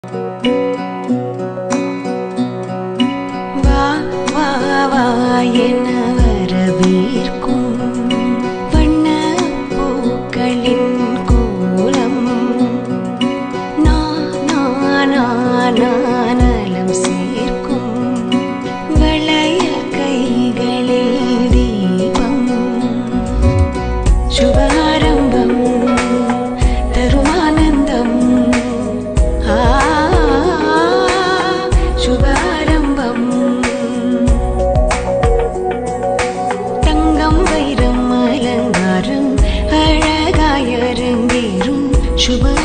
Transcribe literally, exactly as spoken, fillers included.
வா வா வா என வரவேற்கும் வண்ண பூக்களின் கோலம் நானலம் சேர்க்கும் வளையல் கைகளில் தீபம் சுபாரம்பம் தருமானந்தம் சுபாரம்பம் தங்கம் வைரம் அலங்காரம் அழகாய் அரங்கேறும் சுப